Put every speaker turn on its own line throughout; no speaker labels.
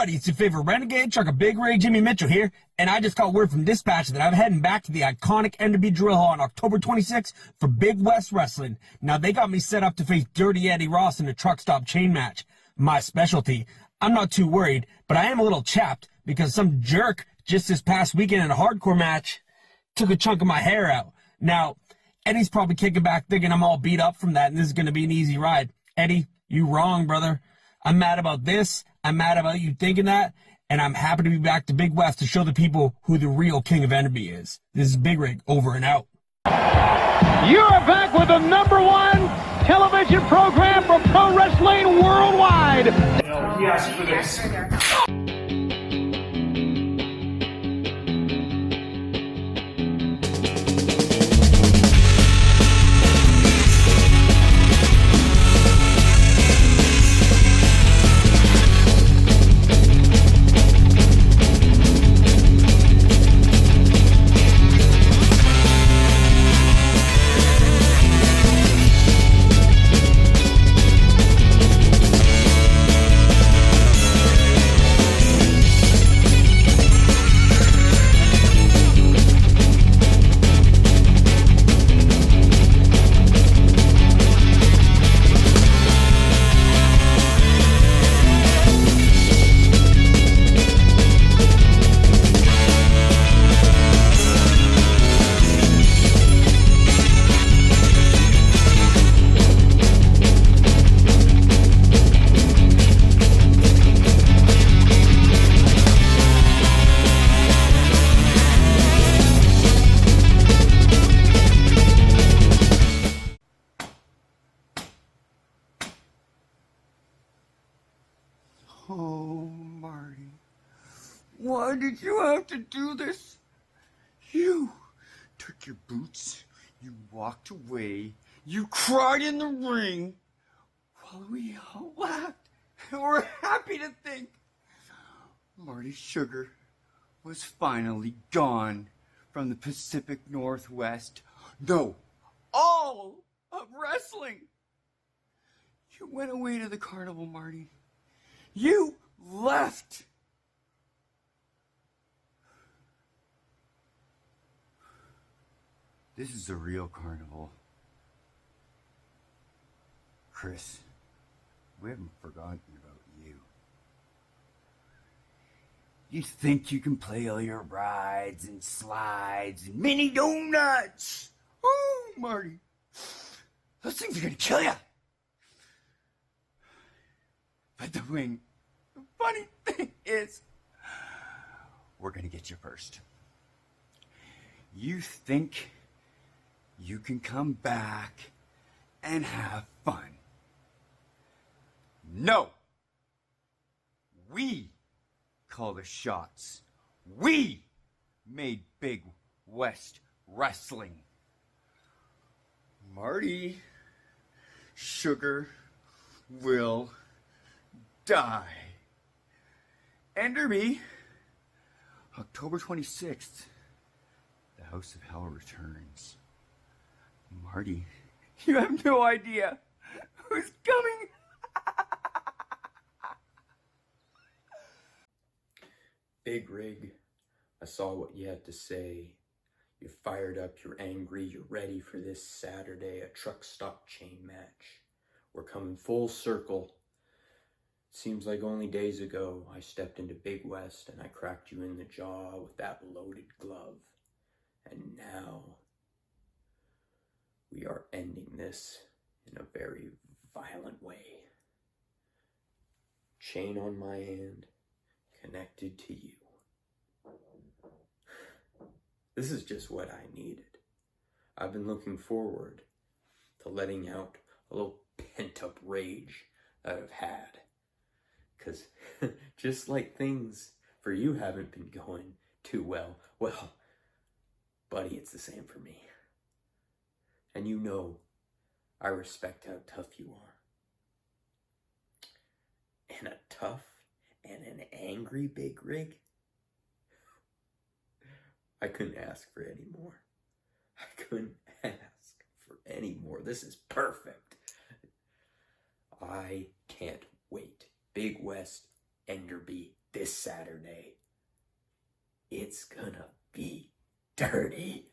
buddy, it's your favorite renegade trucker, Big Rig Jimmy Mitchell here, and I just got word from dispatch that I'm heading back to the iconic Enderby Drill Hall on October 26th for Big West Wrestling. Now, they got me set up to face Dirty Eddy Ross in a truck stop chain match. My specialty. I'm not too worried, but I am a little chapped because some jerk just this past weekend in a hardcore match took a chunk of my hair out. Now, Eddie's probably kicking back thinking I'm all beat up from that and this is going to be an easy ride. Eddie, you wrong, brother. I'm mad about this. I'm mad about you thinking that. And I'm happy to be back to Big West to show the people who the real king of Enderby is. This is Big Rig, over and out.
You're back with the #1 television program for pro wrestling worldwide.
He asked for this.
Oh, Marty, why did you have to do this? You took your boots, you walked away, you cried in the ring, while we all laughed and were happy to think Marty Sugar was finally gone from the Pacific Northwest. No, all of wrestling. You went away to the carnival, Marty. You left. This is a real carnival. Chris, we haven't forgotten about you. You think you can play all your rides and slides and mini donuts. Oh, Marty, those things are gonna kill you. But the funny thing is, we're gonna get you first. You think you can come back and have fun. No! We call the shots. We made Big West Wrestling. Marty Sugar will die. Enderby, October 26th. The House of Hell returns. Marty, you have no idea who's coming.
Big Rig, I saw what you had to say. You're fired up, you're angry, you're ready for this Saturday, a truck stop chain match. We're coming full circle. Seems like only days ago I stepped into Big West and I cracked you in the jaw with that loaded glove. And now we are ending this in a very violent way. Chain on my hand, connected to you. This is just what I needed. I've been looking forward to letting out a little pent-up rage that I've had. Because just like things for you haven't been going too well, buddy, it's the same for me. And you know I respect how tough you are. And a tough and an angry Big Rig? I couldn't ask for any more. I couldn't ask for any more. This is perfect. I can't wait. Big West, Enderby, this Saturday. It's gonna be dirty.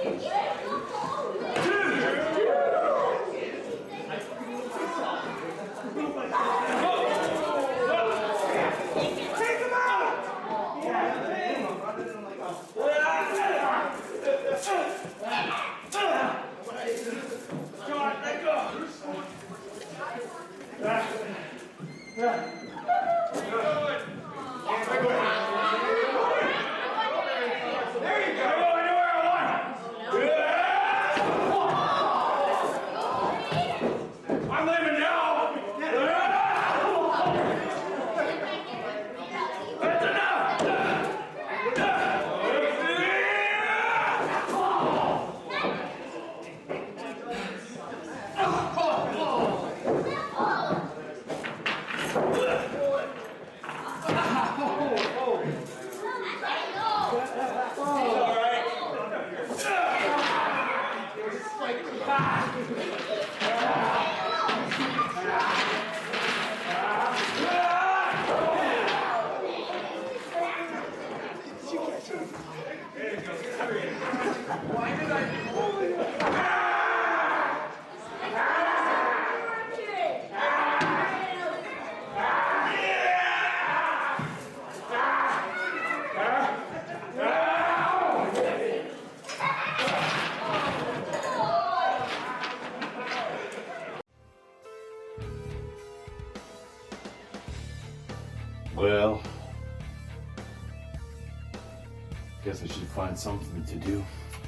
Well, guess I should find something to do.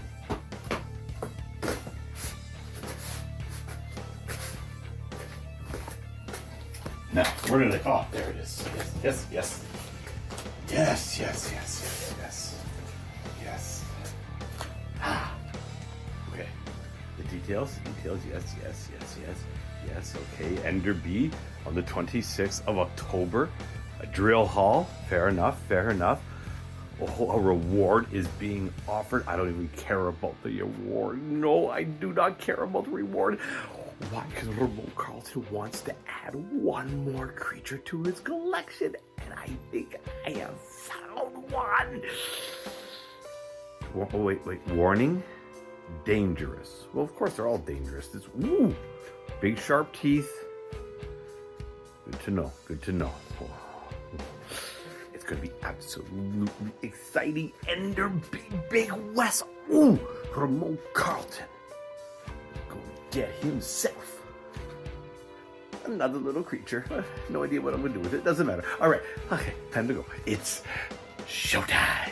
Now, where did I? Oh, there it is. Yes, yes, yes. Yes, yes, yes, yes, yes. Yes. Ah. Okay. The details, yes, yes, yes, yes. Yes, okay. Enderby on the 26th of October. A drill hall. Fair enough, fair enough. Oh, a reward is being offered. I don't even care about the award. No, I do not care about the reward. Why? Because Ramone Carlton wants to add one more creature to his collection, and I think I have found one. Oh, wait. Warning? Dangerous. Well, of course, they're all dangerous. This, ooh, big sharp teeth. Good to know. Good to know. It's going to be absolutely exciting. Enderby, Big West. Ooh, Ramone Carlton. Go get himself another little creature. No idea what I'm going to do with it. Doesn't matter. All right. Okay, time to go. It's showtime.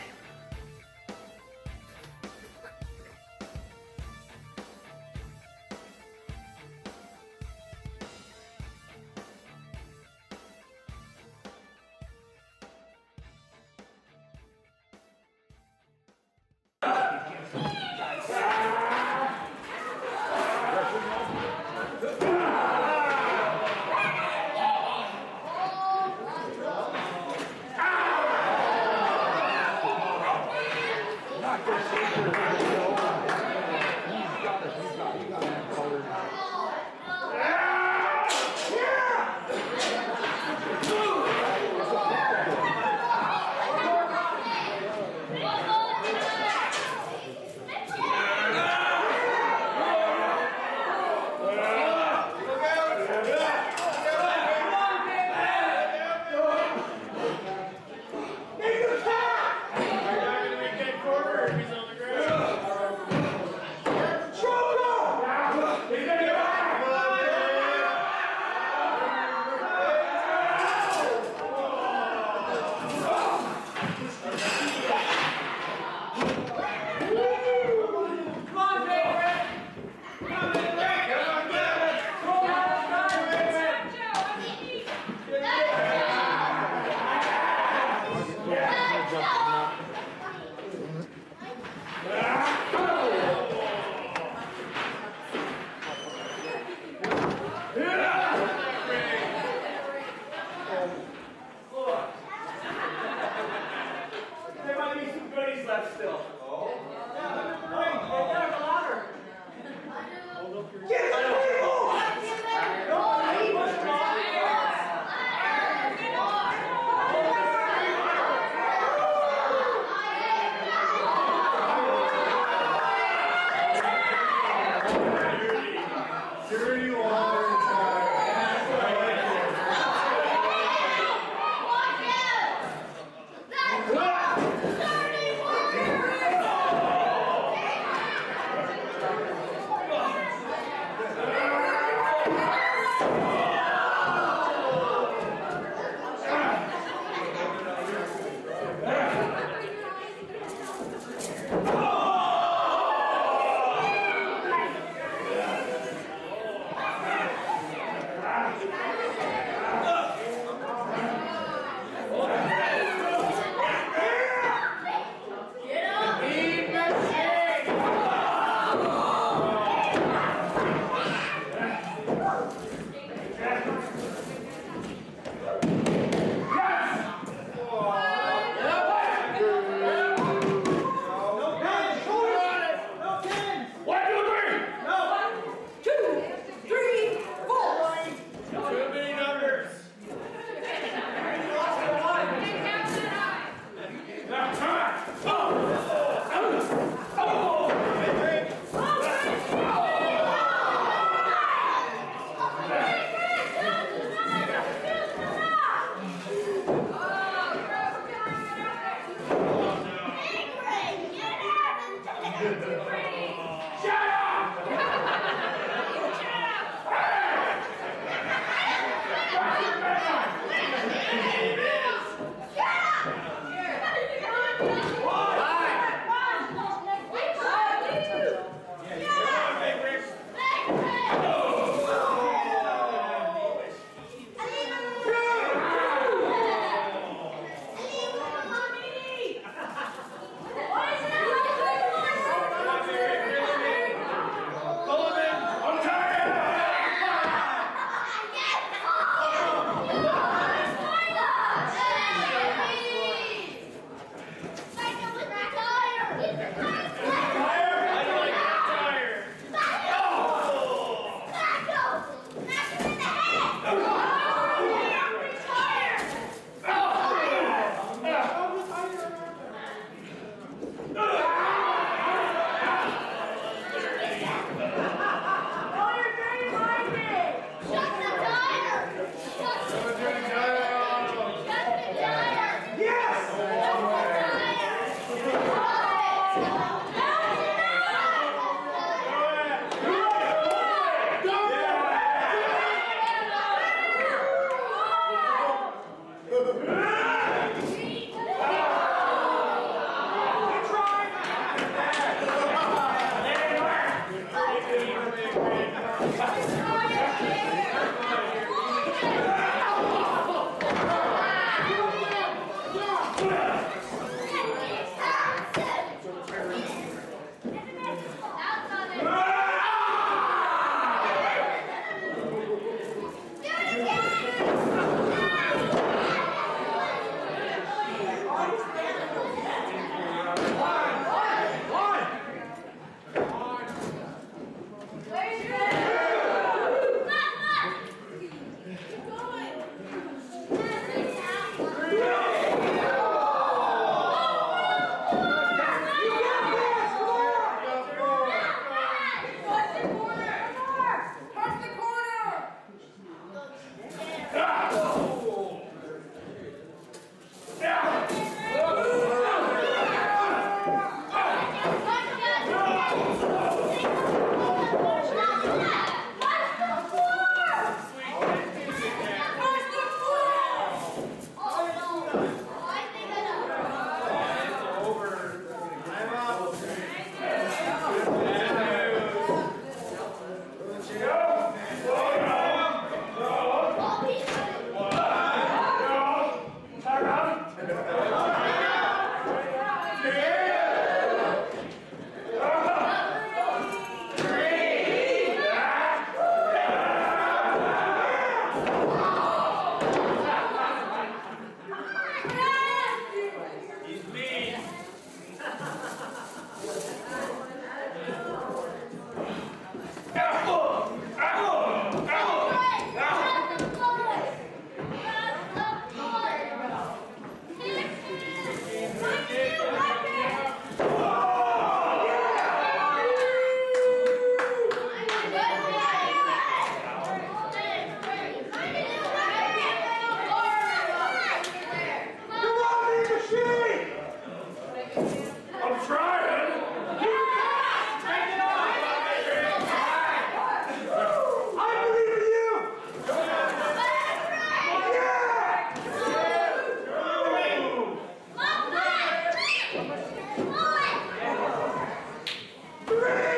3!